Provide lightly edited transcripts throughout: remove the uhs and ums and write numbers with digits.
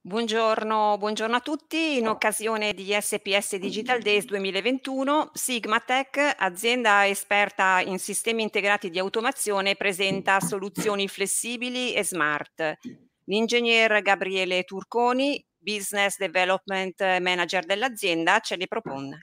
Buongiorno a tutti. In occasione di SPS Digital Days 2021, Sigmatech, azienda esperta in sistemi integrati di automazione, presenta soluzioni flessibili e smart. L'ingegner Gabriele Turconi, Business Development Manager dell'azienda, ce le propone.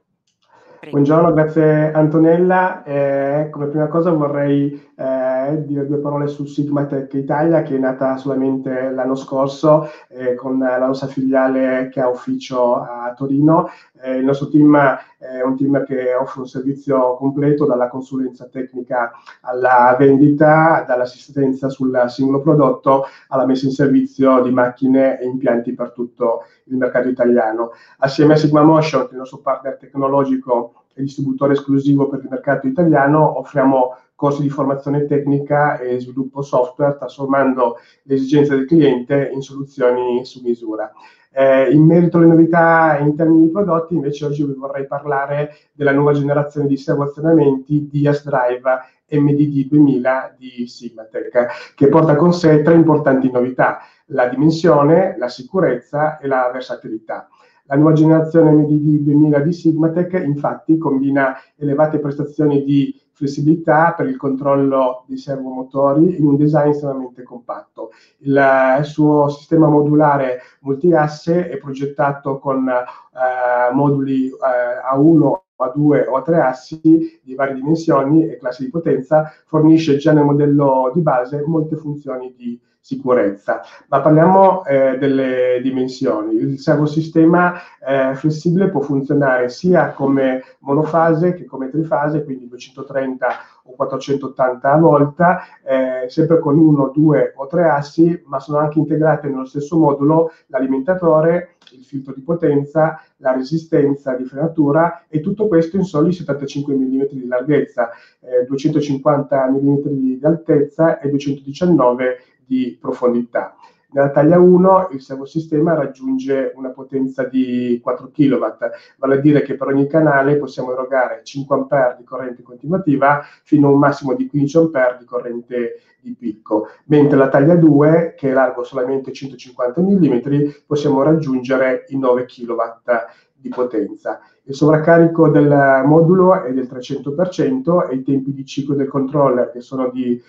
Prego. Buongiorno, grazie Antonella. Come prima cosa vorrei dire due parole su Sigmatech Italia, che è nata solamente l'anno scorso con la nostra filiale che ha ufficio a Torino. Il nostro team è un team che offre un servizio completo, dalla consulenza tecnica alla vendita, dall'assistenza sul singolo prodotto alla messa in servizio di macchine e impianti per tutto il mercato italiano. Assieme a Sigma Motion, che è il nostro partner tecnologico e distributore esclusivo per il mercato italiano, offriamo corsi di formazione tecnica e sviluppo software, trasformando le esigenze del cliente in soluzioni su misura. In merito alle novità in termini di prodotti, invece oggi vi vorrei parlare della nuova generazione di servozionamenti Dias Drive MDD 2000 di Sigmatech, che porta con sé tre importanti novità: la dimensione, la sicurezza e la versatilità. La nuova generazione MDD 2000 di Sigmatech infatti combina elevate prestazioni di flessibilità per il controllo dei servomotori in un design estremamente compatto. Il suo sistema modulare multiasse è progettato con moduli a 1, a 2 o a 3 assi di varie dimensioni e classi di potenza. Fornisce già nel modello di base molte funzioni di sicurezza. Ma parliamo delle dimensioni. Il servosistema flessibile può funzionare sia come monofase che come trifase, quindi 230 o 480 a volta, sempre con 1, 2 o 3 assi, ma sono anche integrate nello stesso modulo l'alimentatore, il filtro di potenza, la resistenza di frenatura, e tutto questo in soli 75 mm di larghezza, 250 mm di altezza e 219 di profondità. Nella taglia 1 il servosistema raggiunge una potenza di 4 kW, vale a dire che per ogni canale possiamo erogare 5 A di corrente continuativa fino a un massimo di 15 A di corrente di picco, mentre la taglia 2, che è largo solamente 150 mm, possiamo raggiungere i 9 kW di potenza. Il sovraccarico del modulo è del 300% e i tempi di ciclo del controller, che sono di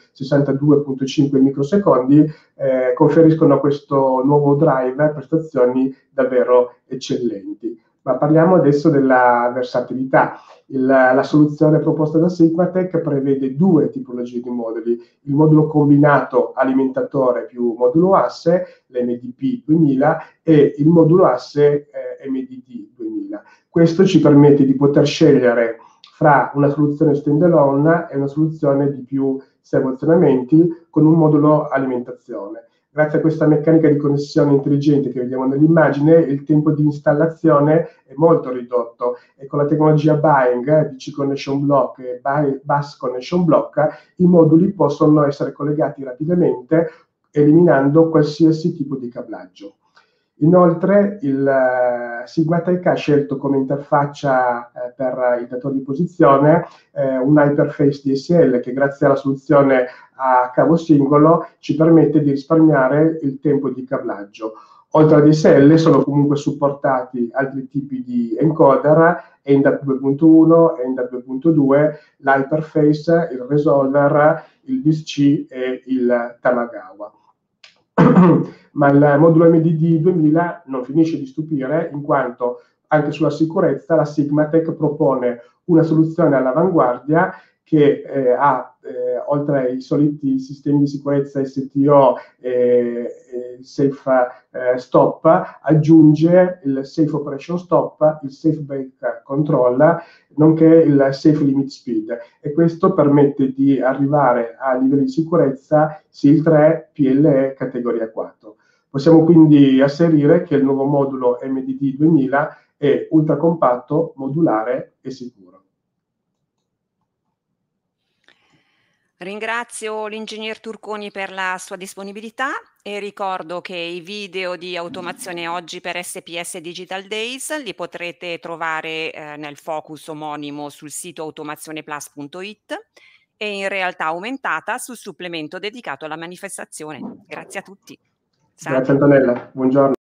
62,5 microsecondi, conferiscono a questo nuovo drive prestazioni davvero eccellenti. Ma parliamo adesso della versatilità. La soluzione proposta da Sigmatech prevede due tipologie di moduli: il modulo combinato alimentatore più modulo asse, l'MDP 2000, e il modulo asse MDD 2000. Questo ci permette di poter scegliere fra una soluzione stand-alone e una soluzione di più servozionamenti con un modulo alimentazione. Grazie a questa meccanica di connessione intelligente che vediamo nell'immagine, il tempo di installazione è molto ridotto, e con la tecnologia BUYING, BC Connection Block e Bus Connection Block, i moduli possono essere collegati rapidamente, eliminando qualsiasi tipo di cablaggio. Inoltre il Sigmatech ha scelto come interfaccia per il datore di posizione un Hyperface DSL, che grazie alla soluzione a cavo singolo ci permette di risparmiare il tempo di cablaggio. Oltre a DSL sono comunque supportati altri tipi di encoder, ENDA 2.1, ENDA 2.2, l'Hyperface, il Resolver, il BIS-C e il Tamagawa. Ma il modulo MDD 2000 non finisce di stupire, in quanto anche sulla sicurezza la Sigmatech propone una soluzione all'avanguardia che oltre ai soliti sistemi di sicurezza STO e Safe Stop, aggiunge il Safe Operation Stop, il Safe Brake Control, nonché il Safe Limit Speed, e questo permette di arrivare a livelli di sicurezza SIL 3, PLE categoria 4. Possiamo quindi asserire che il nuovo modulo MDD 2000 è ultracompatto, modulare e sicuro. Ringrazio l'ingegner Turconi per la sua disponibilità e ricordo che i video di automazione oggi per SPS Digital Days li potrete trovare nel focus omonimo sul sito automazioneplus.it e in realtà aumentata sul supplemento dedicato alla manifestazione. Grazie a tutti. Grazie Antonella, buongiorno.